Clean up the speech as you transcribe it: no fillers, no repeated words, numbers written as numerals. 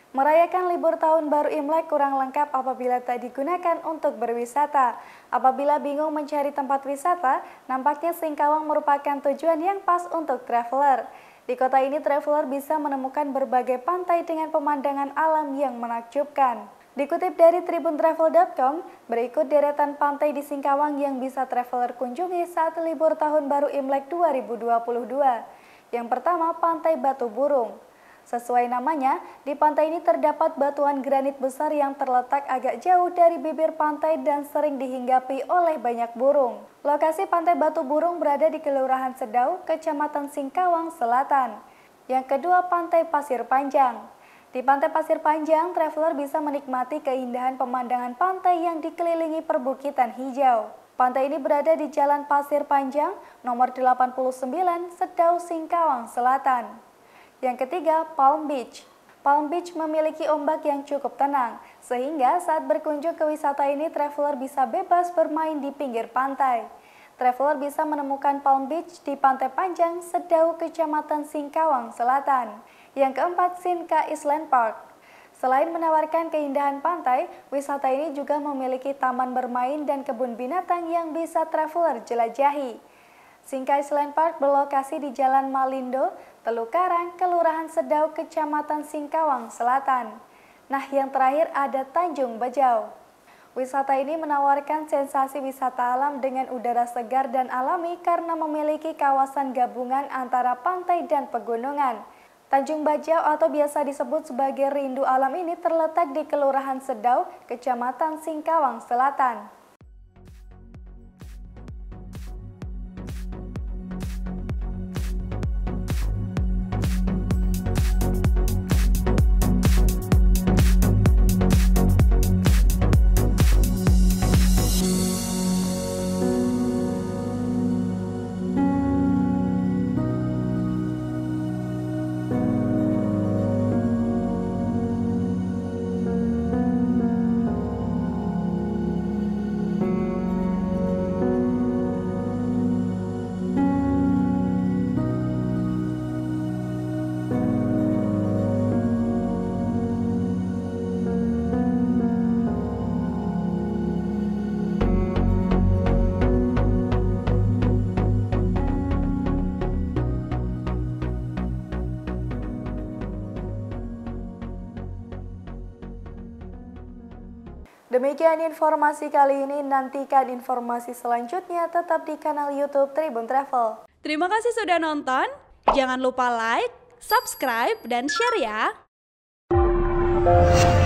Merayakan libur tahun baru Imlek kurang lengkap apabila tak digunakan untuk berwisata. Apabila bingung mencari tempat wisata, nampaknya Singkawang merupakan tujuan yang pas untuk traveler. Di kota ini, traveler bisa menemukan berbagai pantai dengan pemandangan alam yang menakjubkan. Dikutip dari tribuntravel.com, berikut deretan pantai di Singkawang yang bisa traveler kunjungi saat libur tahun baru Imlek 2022. Yang pertama, Pantai Batu Burung. Sesuai namanya, di pantai ini terdapat batuan granit besar yang terletak agak jauh dari bibir pantai dan sering dihinggapi oleh banyak burung. Lokasi Pantai Batu Burung berada di Kelurahan Sedau, Kecamatan Singkawang Selatan. Yang kedua, Pantai Pasir Panjang. Di Pantai Pasir Panjang, traveler bisa menikmati keindahan pemandangan pantai yang dikelilingi perbukitan hijau. Pantai ini berada di Jalan Pasir Panjang, nomor 89, Sedau, Singkawang Selatan. Yang ketiga, Palm Beach. Palm Beach memiliki ombak yang cukup tenang, sehingga saat berkunjung ke wisata ini, traveler bisa bebas bermain di pinggir pantai. Traveler bisa menemukan Palm Beach di Pantai Panjang, Sedau, Kecamatan Singkawang Selatan. Yang keempat, Sinka Island Park. Selain menawarkan keindahan pantai, wisata ini juga memiliki taman bermain dan kebun binatang yang bisa traveler jelajahi. Sinka Island Park berlokasi di Jalan Malindo, Teluk Karang, Kelurahan Sedau, Kecamatan Singkawang Selatan. Nah, yang terakhir ada Tanjung Bajau. Wisata ini menawarkan sensasi wisata alam dengan udara segar dan alami karena memiliki kawasan gabungan antara pantai dan pegunungan. Tanjung Bajau atau biasa disebut sebagai Rindu Alam ini terletak di Kelurahan Sedau, Kecamatan Singkawang Selatan. Demikian informasi kali ini, nantikan informasi selanjutnya tetap di kanal YouTube Tribun Travel. Terima kasih sudah nonton, jangan lupa like, subscribe, dan share ya!